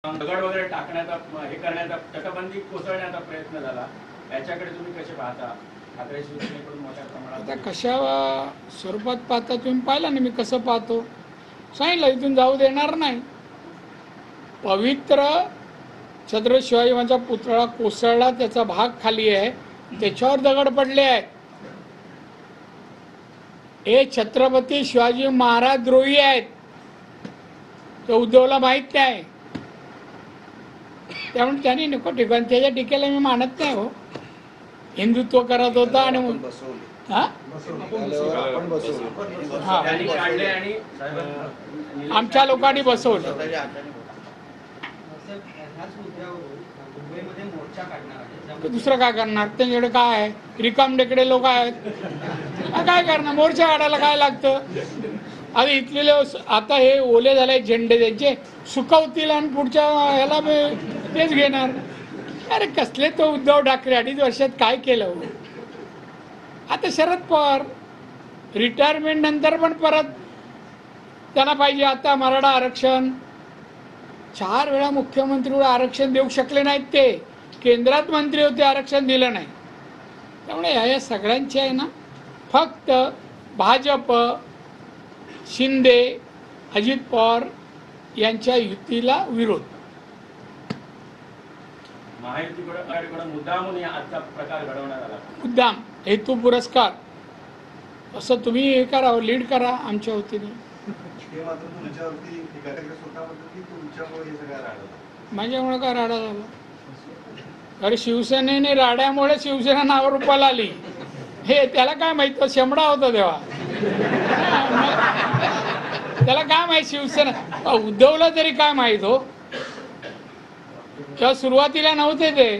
दगड वगैरे टाकण्याचा हे करण्याचा तटबंदी कोसळण्याचा प्रयत्न झाला, याच्याकडे तुम्ही कसे पाहता? ठाकरे शिवसेनेकडून मोठ्या प्रमाणात आता कशा स्वरूपात पाहता तुम्ही पाहिलं ना, मी कसं पाहतो सांगितलं, इथून जाऊ देणार नाही. पवित्र छत्रपती शिवाजी महाराजांचा पुतळा कोसळला, त्याचा भाग खाली आहे, त्याच्यावर दगड पडले आहेत. हे छत्रपती शिवाजी महाराज द्रोही आहेत, तो उद्धवला माहीत नाही. त्यामुळे त्यांनी नको ठिकाण त्याच्या टीकेला मी मानत नाही. हो, हिंदुत्व करत होता आणि आमच्या लोकांनी बसवलं. दुसरं काय करणार? त्यांच्याकडे काय आहे? रिकामटेकडे लोक आहेत, काय करणार? मोर्चा काढायला काय लागतं? आता इथले आता हे ओले झाले झेंडे, त्यांचे सुकवतील आणि पुढच्या ह्याला तेच घेणार. अरे कसले तो उद्धव ठाकरे 2.5 वर्षात काय केलं? आता शरद पवार रिटायरमेंट नंतर पण परत त्यांना पाहिजे. आता मराठा आरक्षण 4 वेळा मुख्यमंत्री आरक्षण देऊ शकले नाहीत, ते केंद्रात मंत्री होते, आरक्षण दिलं नाही. त्यामुळे या सगळ्यांचे आहे ना, फक्त भाजप, शिंदे, अजित पवार यांच्या युतीला विरोध. मुद्दाम हेतू पुरस्कार असं तुम्ही हे करा, लीड करा आमच्या वतीने. माझ्यामुळे काय राडा झाला? अरे शिवसेनेने राड्यामुळे शिवसेना नावावर रुपाला आली. हे त्याला काय माहित? शेंबडा होता तेव्हा, त्याला काय माहित शिवसेना? उद्धवला तरी काय माहित? हो, तेव्हा सुरुवातीला नव्हते ते.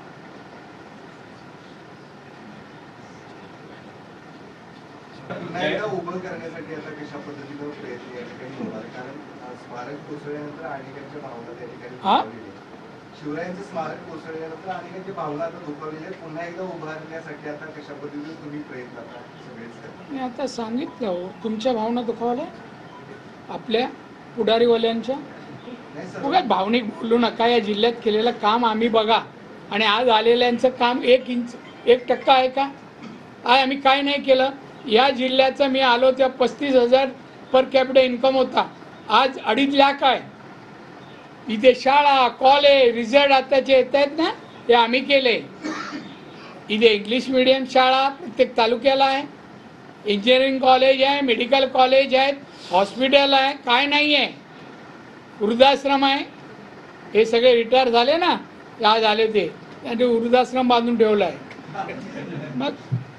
उभं करण्यासाठी आता कशा पद्धतीने प्रयत्न या ठिकाणी होणार? कारण स्मारक कोसळल्यानंतर अनेकांच्या भावना त्या ठिकाणी शिवरायांचं स्मारक कोसळल्यानंतर अनेकांच्या भावना आता दुखावलेल्या, पुन्हा एकदा उभारण्यासाठी आता कशा पद्धतीने तुम्ही प्रयत्न आता सगळेच? मी आता सांगितलं, हो, तुमच्या भावना दुखावल्या, आपल्या पुढारीवाल्यांच्या. उगाच भावनिक बोलू नका. या जिल्ह्यात केलेलं काम आम्ही बघा, आणि आज आलेल्यांचं काम 1% आहे का? आज आम्ही काय नाही केलं. या जिल्ह्याचं मी आलो तेव्हा 35,000 पर कॅपिटा इन्कम होता, आज 2.5 लाख आहे. इथे शाळा, कॉलेज, रिझल्ट आताचे येत आहेत ना, ते आम्ही केले. इथे इंग्लिश मीडियम शाळा प्रत्येक तालुक्याला आहे, इंजिनिअरिंग कॉलेज आहे, मेडिकल कॉलेज आहेत, हॉस्पिटल आहे, काय नाही आहे, वृद्धाश्रम आहे. हे सगळे रिटायर झाले ना, आज आले ते, त्यांनी वृद्धाश्रम बांधून ठेवला आहे. मग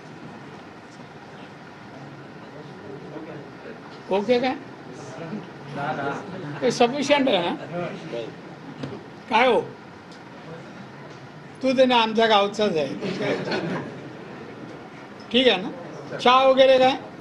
ओके काय? सफिशियंट आहे ना? काय हो, तू ते ना आमच्या गावचाच आहे, ठीक आहे ना? चहा वगैरे काय?